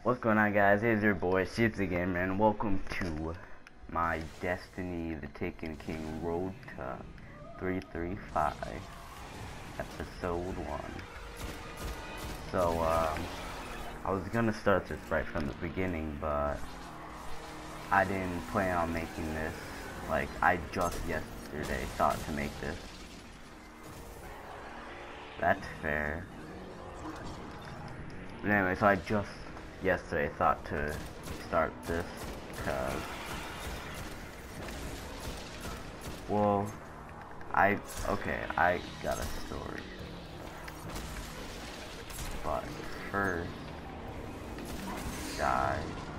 What's going on, guys? It's your boy Ships again, and welcome to my Destiny the Taken King Road to 335 episode 1. So I was gonna start this right from the beginning, but I didn't plan on making this. Like, I just yesterday thought to make this. That's fair. But anyway, so I just yesterday thought to start this because, well, I got a story, but first, die.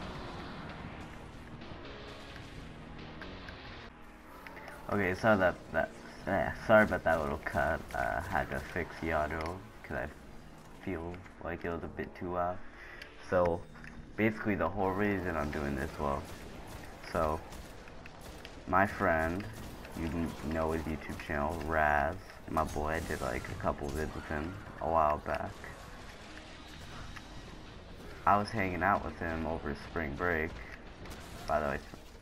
Okay, so sorry about that little cut. I had to fix the audio because I feel like it was a bit too loud. So basically the whole reason I'm doing this, so my friend, you know his YouTube channel, Raz, my boy, I did like a couple vids with him a while back. I was hanging out with him over spring break. By the way,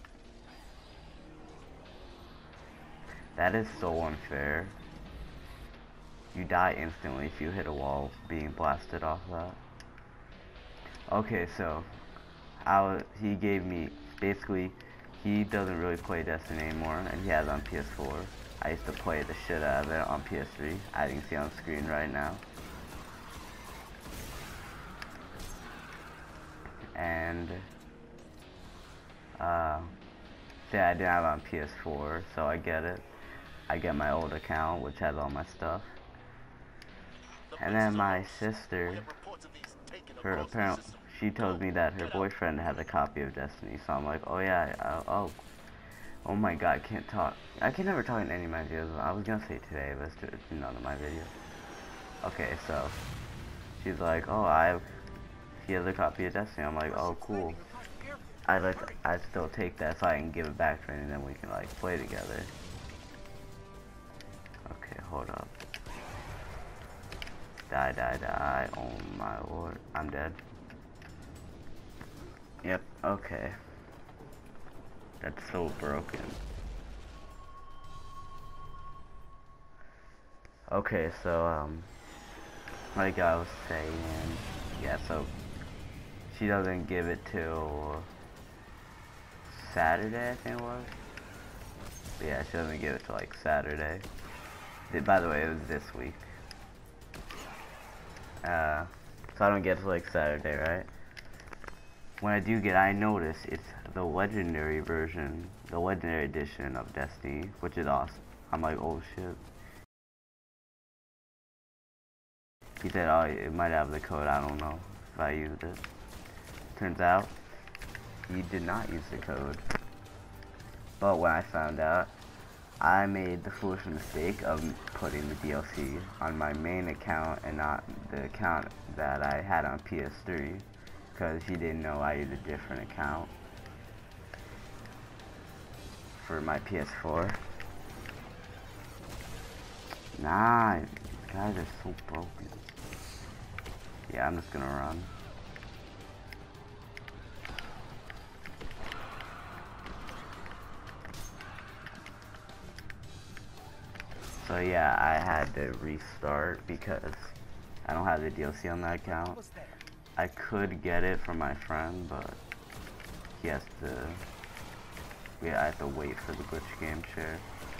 that is so unfair. You die instantly if you hit a wall being blasted off that. Okay, so he gave me, basically, he doesn't really play Destiny anymore, and he has it on PS4. I used to play the shit out of it on PS3, as you can see on screen right now. And, yeah, I didn't have it on PS4, so I get it. I get my old account, which has all my stuff. And then my sister, she told me that her boyfriend had a copy of Destiny, so I'm like, oh yeah, oh my god, I can't talk. I can never talk in any of my videos. I was gonna say today, but it's none of my videos. Okay, so she's like, oh, he has a copy of Destiny. I'm like, oh, cool. I still take that so I can give it back to her, and then we can like play together. Okay, hold up. Die. Oh my lord. I'm dead. Yep, okay. That's so broken. Okay, so, like I was saying, yeah, so she doesn't give it till Saturday, I think it was. But yeah, she doesn't give it till like Saturday. By the way, it was this week. So I don't get to like Saturday, right? When I do get, I notice it's the legendary version, the legendary edition of Destiny, which is awesome. I'm like, oh shit. He said, oh, it might have the code, I don't know if I used it. Turns out, he did not use the code. But when I found out, I made the foolish mistake of putting the DLC on my main account and not the account that I had on PS3, because he didn't know I used a different account for my PS4. Nah, these guys are so broken. Yeah, I'm just gonna run. So yeah, I had to restart because I don't have the DLC on that account. I could get it from my friend, but he has to, yeah, I have to wait for the glitch game share.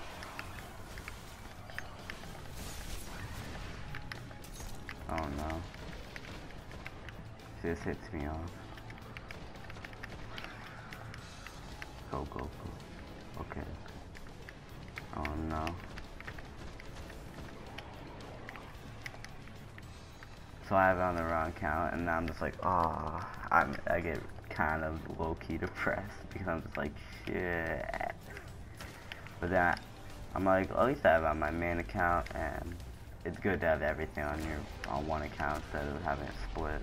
Oh no. This hits me off. Go. Okay. Oh no. So I have it on the wrong account, and now I'm just like, oh, I get kind of low-key depressed because I'm just like, shit. But then I'm like, at least I have it on my main account, and it's good to have everything on one account instead of having it split.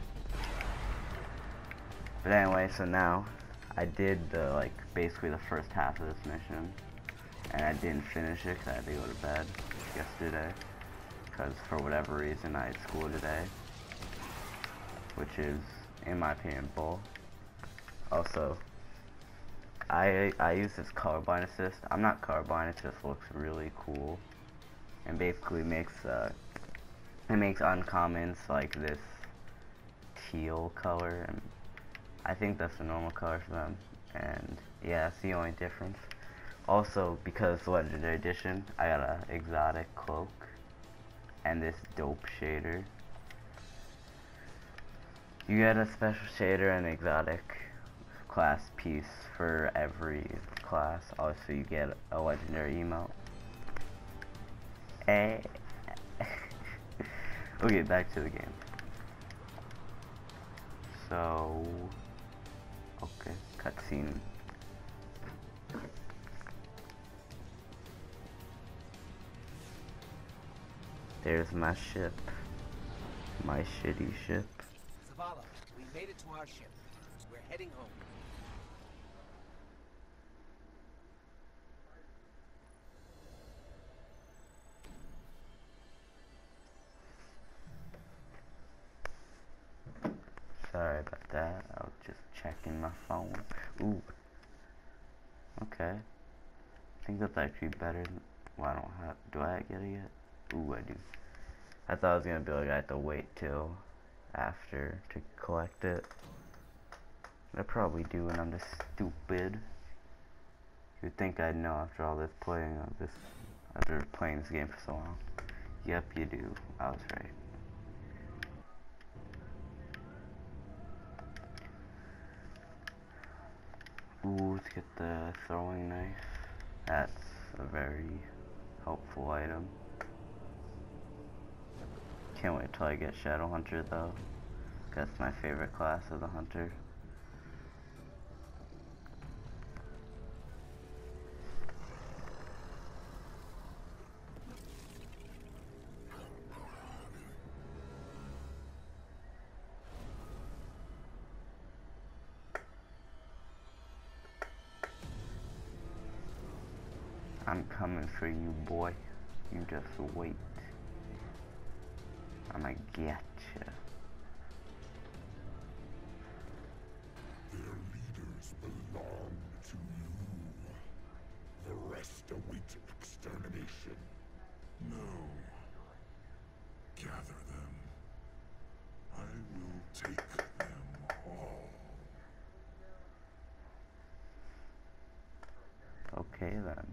But anyway, so now I did basically the first half of this mission, and I didn't finish it because I had to go to bed yesterday. Because for whatever reason I had school today, which is in my opinion, bull. Also, I use this colorblind assist. I'm not colorblind, it just looks really cool. And basically makes it makes uncommons like this teal color, and I think that's the normal color for them. And yeah, that's the only difference. Also, because Legendary Edition, I got a exotic cloak and this dope shader. You get a special shader and exotic class piece for every class. Also, you get a legendary emote. Okay, back to the game. So, okay, cutscene. There's my ship. My shitty ship. Zavala, we made it to our ship. We're heading home. Sorry about that. I was just checking my phone. Ooh. Okay. I think that's actually better than... Well, I don't have... Do I get it yet? Ooh, I do. I thought it was gonna be like I have to wait till after to collect it. I probably do, and I'm just stupid. You'd think I'd know after all this playing of this... After playing this game for so long. Yep, you do. I was right. Ooh, let's get the throwing knife. That's a very helpful item. Can't wait till I get Shadow Hunter though. That's my favorite class of the Hunter. I'm coming for you, boy. You just wait. I'ma get ya. Their leaders belong to you. The rest await extermination. No. Gather them. I will take them all. Okay then.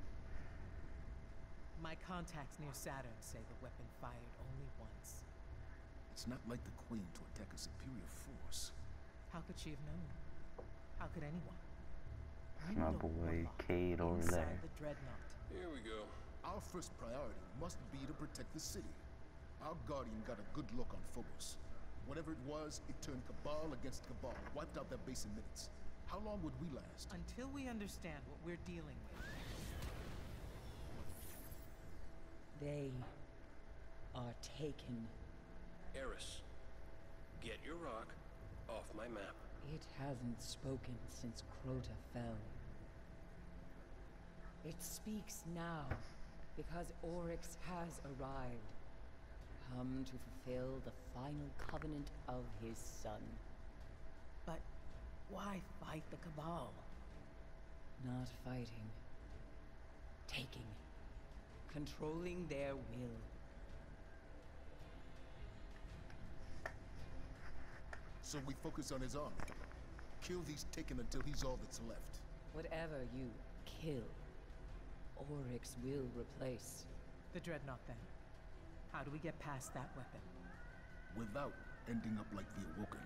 My contacts near Saturn say the weapon fired only once. It's not like the Queen to attack a superior force. How could she have known? How could anyone? It's my boy Cade over there. The dreadnought. Here we go. Our first priority must be to protect the city. Our Guardian got a good look on Phobos. Whatever it was, it turned Cabal against Cabal, wiped out their base in minutes. How long would we last? Until we understand what we're dealing with. They are taken. Eris, get your rock off my map. It hasn't spoken since Crota fell. It speaks now because Oryx has arrived, come to fulfill the final covenant of his son. But why fight the Cabal? Not fighting. Taking. Controlling their will. So we focus on his army. Kill these Taken until he's all that's left. Whatever you kill, Oryx will replace. The dreadnought then. How do we get past that weapon? Without ending up like the Awoken.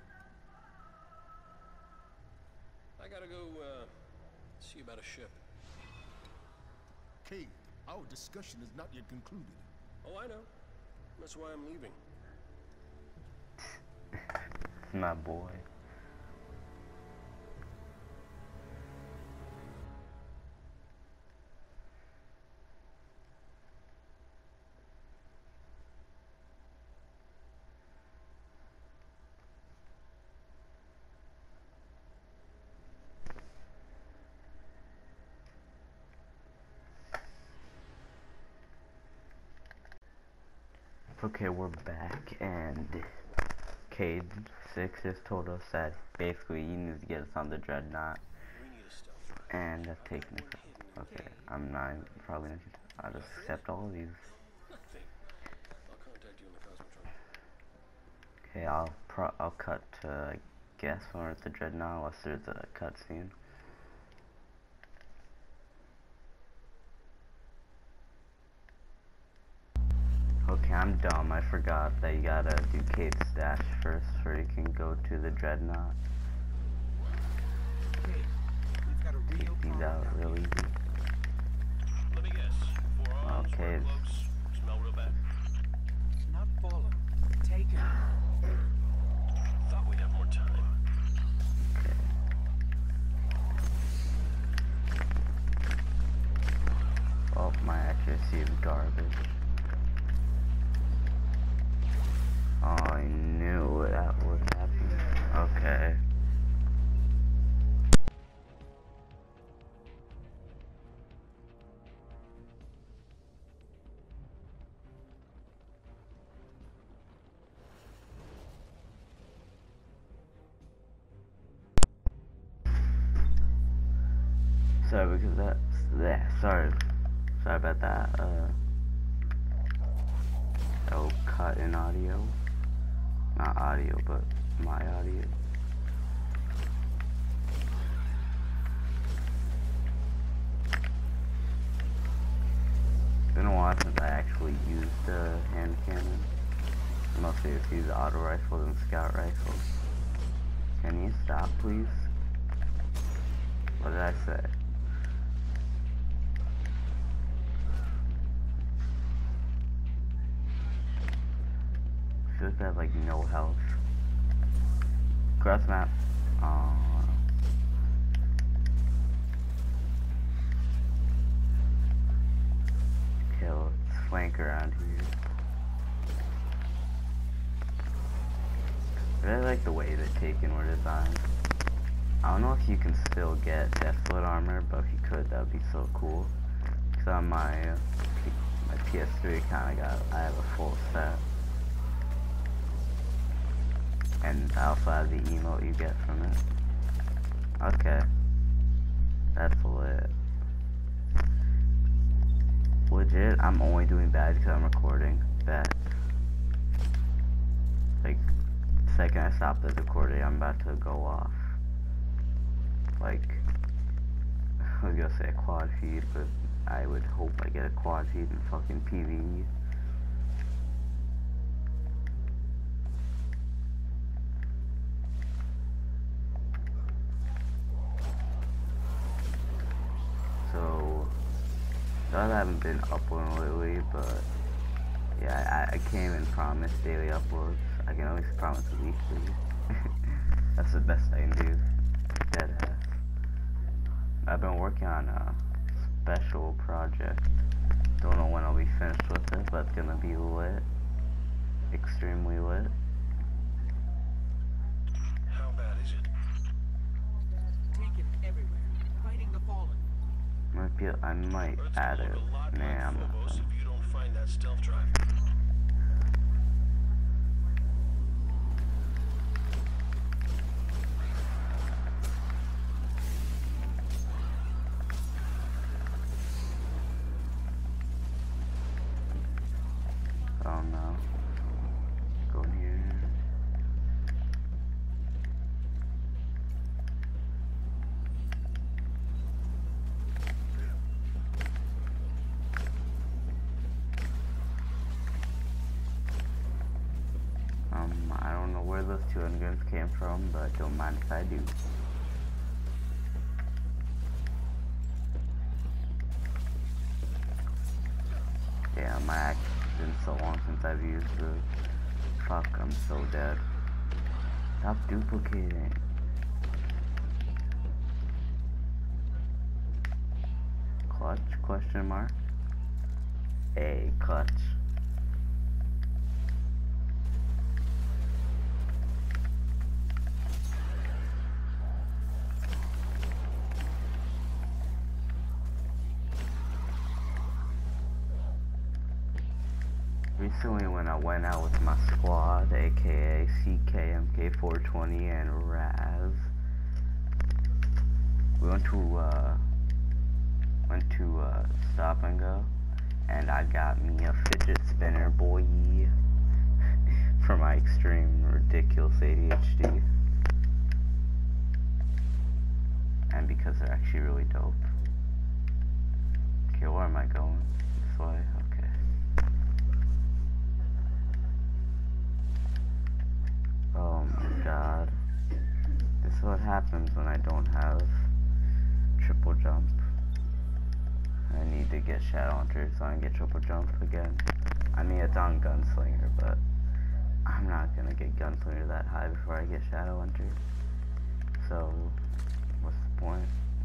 I gotta go, see about a ship. Cade, our discussion is not yet concluded. Oh, I know. That's why I'm leaving. My boy. Okay, we're back, and Cade 6 just told us that basically he needs to get us on the Dreadnought. We need a stealth drive. And that's taking us. Okay, I'm not even probably gonna. I'll just accept all of these. Nothing. I'll contact you in the Cosmotron. Okay, I'll cut to, I guess, when we're at the Dreadnought, unless there's a cutscene. Okay, I'm dumb. I forgot that you gotta do Kate's stash first before you can go to the Dreadnought. Take these out real easy. Let me guess. Forearms, Okay. red cloaks, smell real bad. Not fallen. Taken. Thought we'd have more time. Okay. Oh, my accuracy is garbage. Oh, I knew that would happen. Okay. Sorry, because sorry about that. Oh, cut in audio. Not audio, but my audio. It's been a while since I actually used the hand cannon. Mostly just use auto rifles and scout rifles. Can you stop, please? What did I say? I feel like I have like no health. Cross map. Okay, let's flank around here. I really like the way that Taken were designed. I don't know if you can still get Deathblood armor, but if you could, that would be so cool. Cause on my PS3 I have a full set. And I also have the emote you get from it. Okay. That's lit. Legit, I'm only doing bad because I'm recording. Bet. Like, the second I stop the recording, I'm about to go off. Like, I was gonna say a quad feed, but I would hope I get a quad feed in fucking PvE. So, I haven't been uploading lately, but yeah, I can't even promise daily uploads. I can always promise weekly. That's the best I can do. Deadass. I've been working on a special project. Don't know when I'll be finished with it, but it's gonna be lit. Extremely lit. How bad is it? Taken everywhere. Fighting the fallen. I might Let's add look it. a lot Nah, like I'm not Phobos gonna. if you don't find that stealth drive. Oh no. Go here. I don't know where those two guns came from, but don't mind if I do. Yeah, my axe has been so long since I've used the. Fuck, I'm so dead. Stop duplicating. Clutch? Question mark? A clutch. Recently when I went out with my squad, aka CK, MK420, and Raz, we went to Stop and Go, and I got me a fidget spinner, boy, for my extreme ridiculous ADHD, and because they're actually really dope. Okay, where am I going? This way? Okay. Oh my god. This is what happens when I don't have triple jump. I need to get Shadow Hunter so I can get triple jump again. I mean, it's on Gunslinger, but I'm not gonna get Gunslinger that high before I get Shadow Hunter. So, what's the point?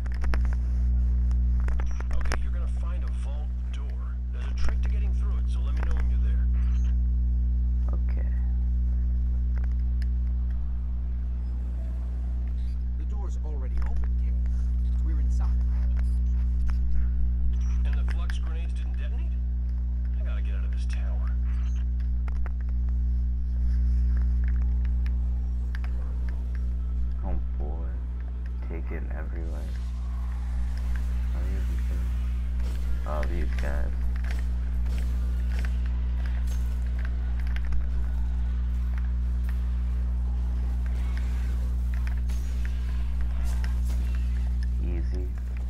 Okay, you're gonna find a vault door. There's a trick to getting through it, so let me know when you're there. Okay. The door's already open, King. We're inside. And the flux grenades didn't detonate? I gotta get out of this tower. Oh boy. Taken everywhere. Oh, these guys. Easy.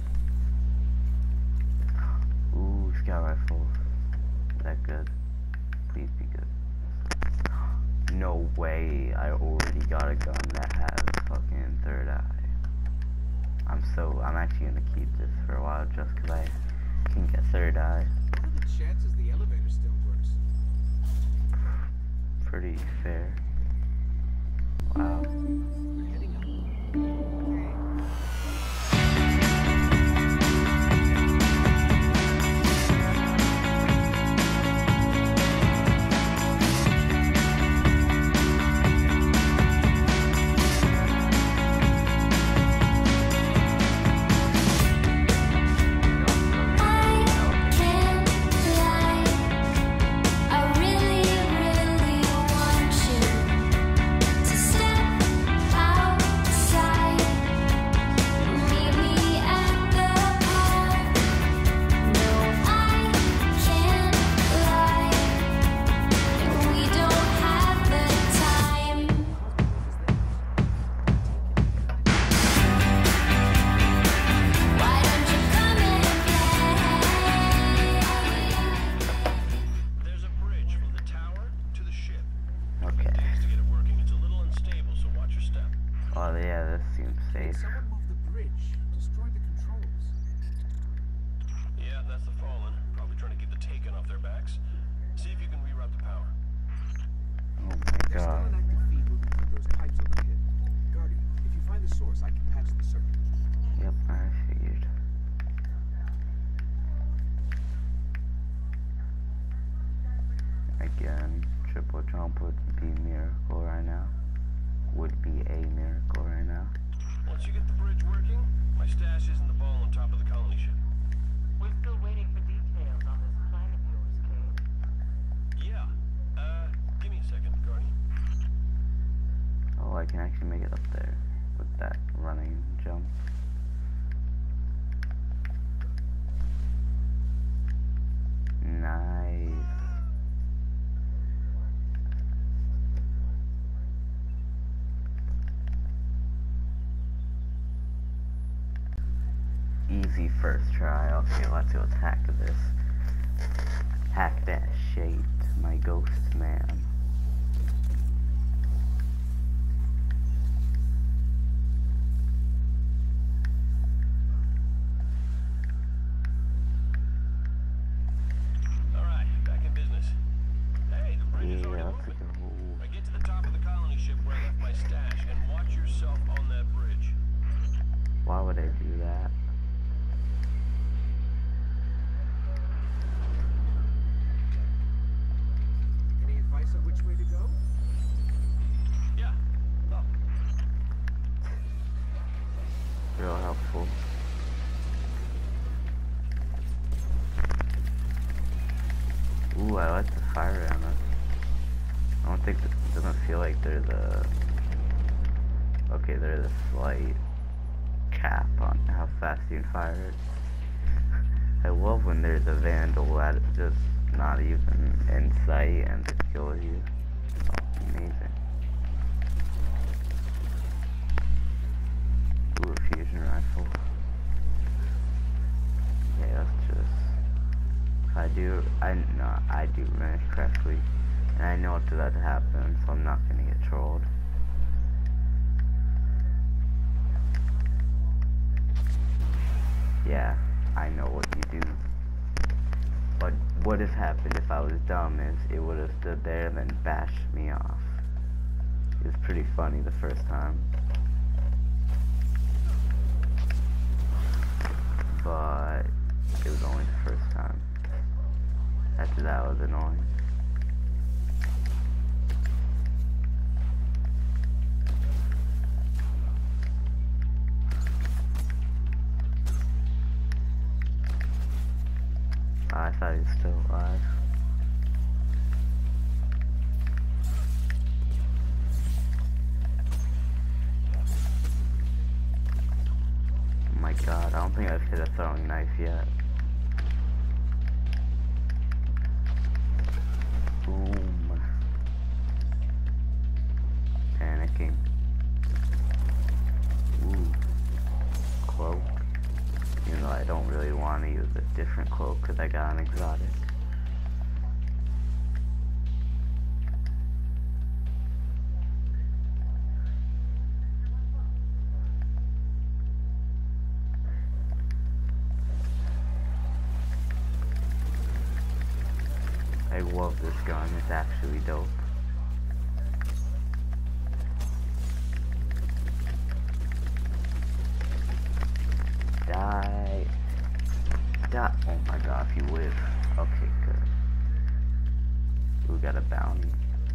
Ooh, scout rifle. Is that good? Please be good. No way, I already got a gun that has fucking third eye. I'm actually gonna keep this for a while just cause I can get third eye. What are the chances the elevator still works? Pretty fair. Wow. We're heading up. Okay. Oh yeah, this seems safe. Someone moved the bridge, destroyed the controls. Yeah, that's the Fallen. Probably trying to get the Taken off their backs. See if you can reroute the power. Oh my There's still god. an active feed moving through those pipes overhead. Guardian, if you find the source, I can patch the circuit. Yep, I figured. Again, triple jump would be a miracle right now. Would be a miracle right now. Once you get the bridge working, my stash is in the ball on top of the colony ship. We're still waiting for details on this plan of yours, Cade. Yeah. Give me a second, Guardian. Oh, I can actually make it up there with that running jump. Nice. Easy first try. Okay, let's go hack this. Hack that shit, my ghost man. Alright, back in business. Hey, the bridge is already Yeah, moving. let's go. I get to the top of the colony ship where I left my stash, and watch yourself on that bridge. Why would I do that? Any advice on which way to go? Yeah. Oh, Real helpful. Ooh, I like the fire fire it on us. I don't think, it doesn't feel like there's a, okay, there's a slight cap on how fast you can fire it. I love when there's a vandal that just not even in sight and just kills you. Oh, amazing. Ooh, a fusion rifle. Yeah, that's just, I do manage correctly, and I know what's about to happen, so I'm not gonna get trolled. Yeah, I know what you do. But what has happened if I was dumb is it would have stood there and then bashed me off. It was pretty funny the first time. But it was only the first time. After that was annoying. Oh, I thought he was still alive. Oh my god, I don't think I've hit a throwing knife yet. Boom. Panicking. Ooh. Cloak. Even though I don't really want to use a different cloak because I got an exotic. I love this gun, it's actually dope. Die. Die. Oh my god, if you live. Okay, good. We got a bounty.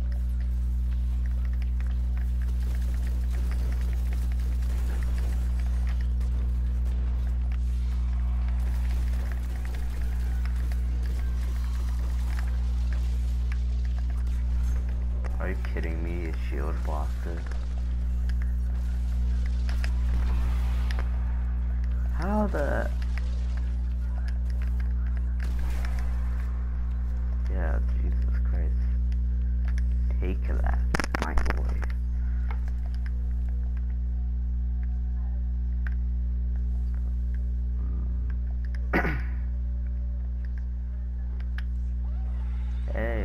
Are you kidding me? His shield blocked it. How the... Yeah, Jesus Christ. Take that, my boy. Hey.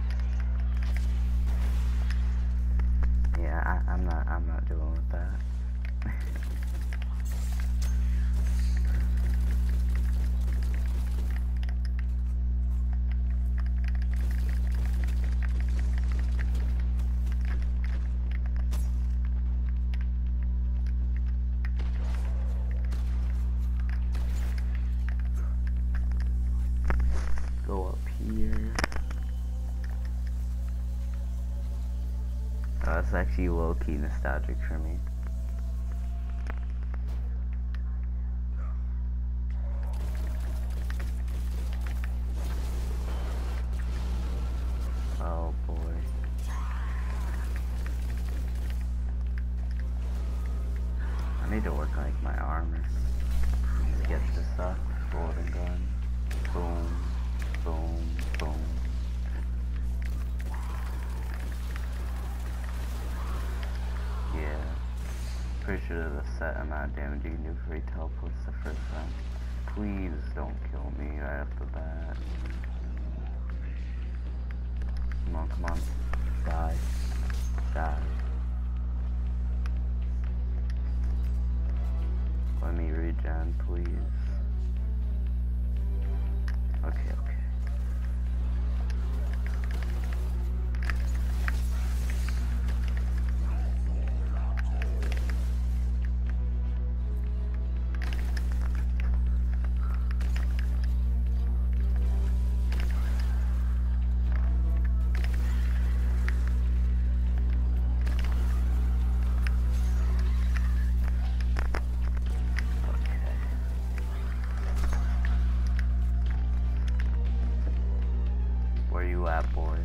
Yeah, I'm not dealing with that. Go up here. That's actually low-key nostalgic for me. Oh boy. I need to work on like my armor. Get this up. Golden gun. Boom. Boom. Boom. Yeah. Pretty sure there's a set amount of damage you can do before he teleports the first time. Please don't kill me right off the bat. Come on, come on. Die. Die. Let me regen, please. Okay, okay.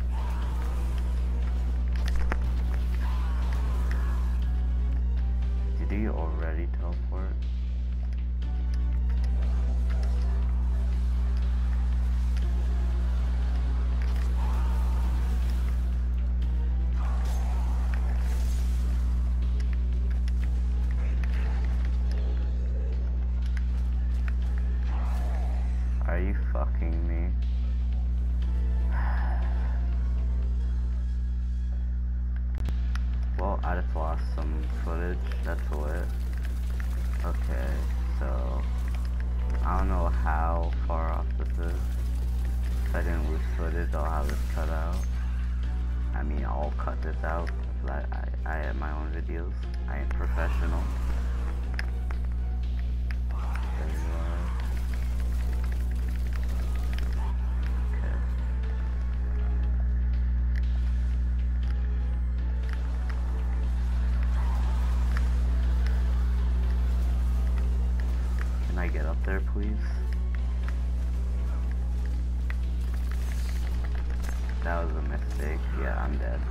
Did he already teleport? Are you fucking me? Well, I just lost some footage, that's lit. Okay, so I don't know how far off this is. If I didn't lose footage, I'll have this cut out. I mean, I'll cut this out, but I have my own videos. I am professional. There you are. Okay. Can I get up there, please? That was a mistake. Yeah, I'm dead.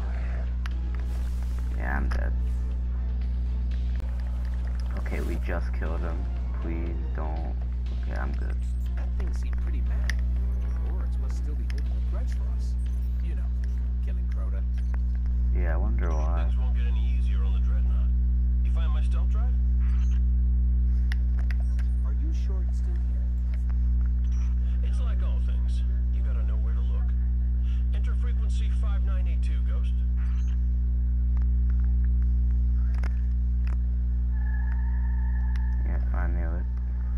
Yeah, I'm dead. Okay, we just killed him. Please don't. Okay, I'm good. That thing seemed pretty mad. Oryx must still be holding a grudge for us. You know, killing Crota. Yeah, I wonder why. Things won't get any easier on the Dreadnought. You find my stealth drive? Are you sure it's still here? It's like all things. You gotta know where to look. Enter frequency 5982, Ghost. Yes, I knew it.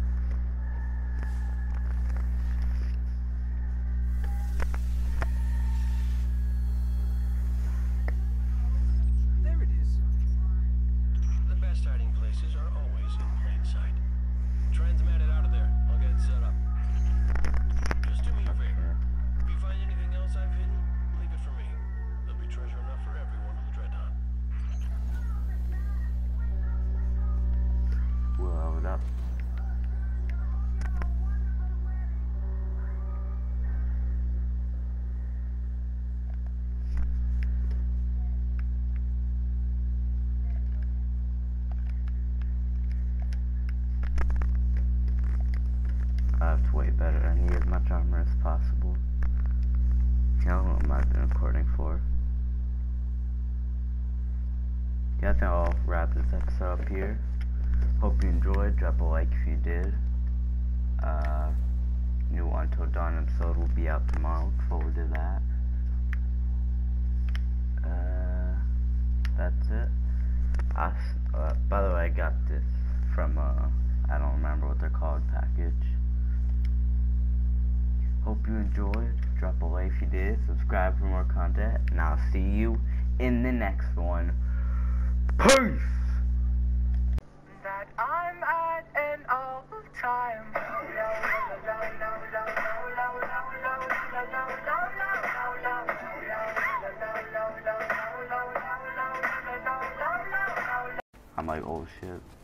There it is. The best hiding places are always in plain sight. Transmat it out of there. I'll get it set up. Just do me a favor. If you find anything else I've hidden, leave it for me. There'll be treasure enough for everyone on the Dreadnought. We'll load up. That's way better. I need as much armor as possible. You know what I've been recording for. Yeah, I think I'll wrap this episode up here. Hope you enjoyed. Drop a like if you did. New Until Dawn episode will be out tomorrow. Look forward to that. That's it. By the way, I got this from I don't remember what they're called, package. Hope you enjoyed. Drop a like if you did. Subscribe for more content. And I'll see you in the next one. Peace! That I'm at an all time. I'm like, oh shit.